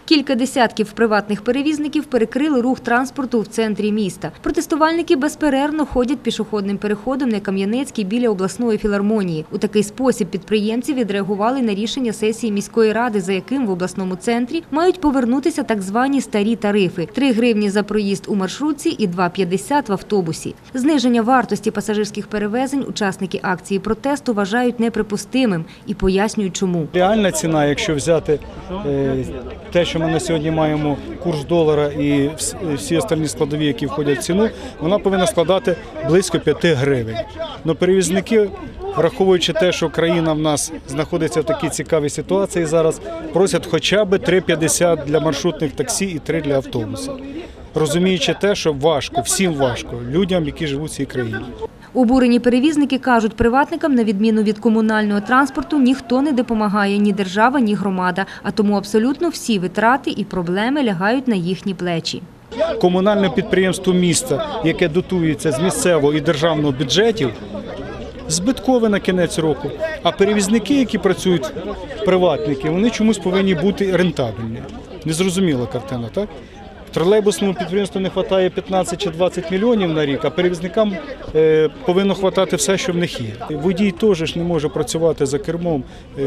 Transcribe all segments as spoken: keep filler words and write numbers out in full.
Кілька десятків приватних перевізників перекрили рух транспорту в центрі міста. Протестувальники безперервно ходять пішохідним переходом на Кам'янецький біля обласної філармонії. У такий спосіб підприємці відреагували на рішення сесії міської ради, за яким в обласному центрі мають повернутися так звані старі тарифи – три гривні за проїзд у маршрутці і два п'ятдесят в автобусі. Зниження вартості пасажирських перевезень учасники акції протесту вважають неприпустимим і пояснюють, чому. Реальна ціна, якщо взяти е, те, що ми на сьогодні маємо курс долара і всі остальні складові, які входять в ціну, вона повинна складати близько п'яти гривень. Но перевізники, враховуючи те, що країна в нас знаходиться в такій цікавій ситуації зараз, просять хоча б три п'ятдесят для маршрутних таксі і три для автобусів. Розуміючи те, що важко, всім важко, людям, які живуть в цій країні. Обурені перевізники кажуть, приватникам, на відміну від комунального транспорту, ніхто не допомагає – ні держава, ні громада. А тому абсолютно всі витрати і проблеми лягають на їхні плечі. Комунальне підприємство міста, яке дотується з місцевого і державного бюджетів, збиткове на кінець року. А перевізники, які працюють, приватники, вони чомусь повинні бути рентабельні. Незрозуміла картина, так? Тролейбусному підприємству не вистачає п'ятнадцять чи двадцять мільйонів на рік, а перевізникам е, повинно вистачати все, що в них є. Водій теж не може працювати за кермом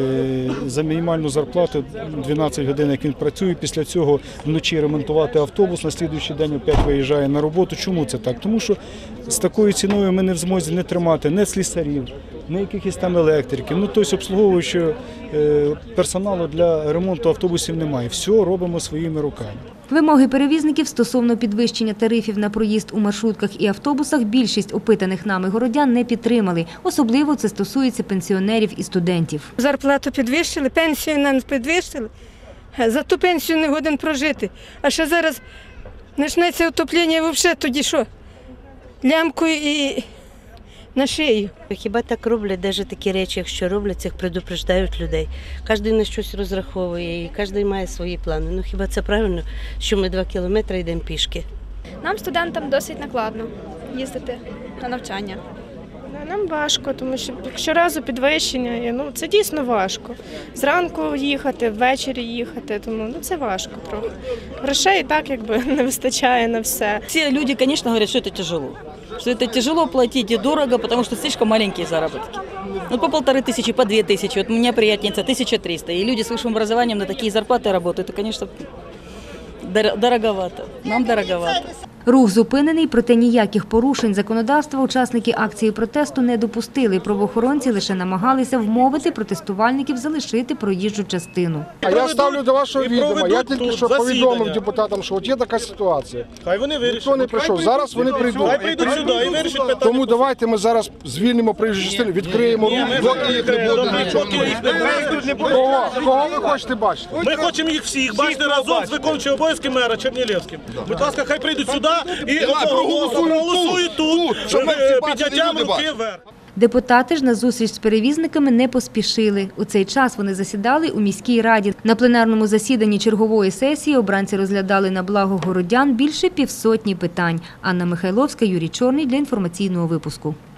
е, за мінімальну зарплату дванадцять годин, як він працює, після цього вночі ремонтувати автобус, на слідуючий день опять виїжджає на роботу. Чому це так? Тому що з такою ціною ми не в змозі не тримати ні слісарів, ні якихось там електриків. Ну, тобто обслуговуючого е, персоналу для ремонту автобусів немає. Все робимо своїми руками. Вимоги перевізників стосовно підвищення тарифів на проїзд у маршрутках і автобусах більшість опитаних нами городян не підтримали. Особливо це стосується пенсіонерів і студентів. Зарплату підвищили, пенсію нам підвищили. За ту пенсію не годен прожити. А ще зараз почнеться отоплення, взагалі тоді що? Лямкою і на шию. Хіба так роблять, навіть такі речі, якщо роблять, їх предупреждають людей. Кожен на щось розраховує і кожен має свої плани. Ну хіба це правильно, що ми два кілометри йдемо пішки? Нам, студентам, досить накладно їздити на навчання. Нам важко, тому що щоразу підвищення, ну це дійсно важко. Зранку їхати, ввечері їхати, тому ну, це важко трохи. Грошей і так якби не вистачає на все. Все люди, конечно, говорят, что это тяжело. Что это тяжело платить и дорого, потому что слишком маленькие заработки. Ну, по полторы тысячи, по две тысячи. Вот у меня приятница тысяча триста. И люди с высшим образованием на такие зарплаты работают. Это, конечно, дороговато. Нам дороговато. Рух зупинений, проте ніяких порушень законодавства учасники акції протесту не допустили. Правоохоронці лише намагалися вмовити протестувальників залишити проїжджу частину. А я ставлю до вашого відома. Я тільки що повідомив депутатам, що от є така ситуація. Хай вони вирішать. Ніхто не прийшов. Зараз вони прийдуть. Хай прийдуть сюди і вирішать питання. Тому давайте ми зараз звільнимо проїжджу частину, відкриємо рух. Доки їх не буде. Доки їх не буде. Кого? Кого ви хочете бачити? Ми хочемо їх всіх бачити разом з виконуючим обов'язки мера Чернілевським. Будь ласка, хай прийдуть сюди і проголосують тут, підняттям руки вверх. Депутати ж на зустріч з перевізниками не поспішили. У цей час вони засідали у міській раді. На пленарному засіданні чергової сесії обранці розглядали на благо городян більше півсотні питань. Анна Михайловська, Юрій Чорний для інформаційного випуску.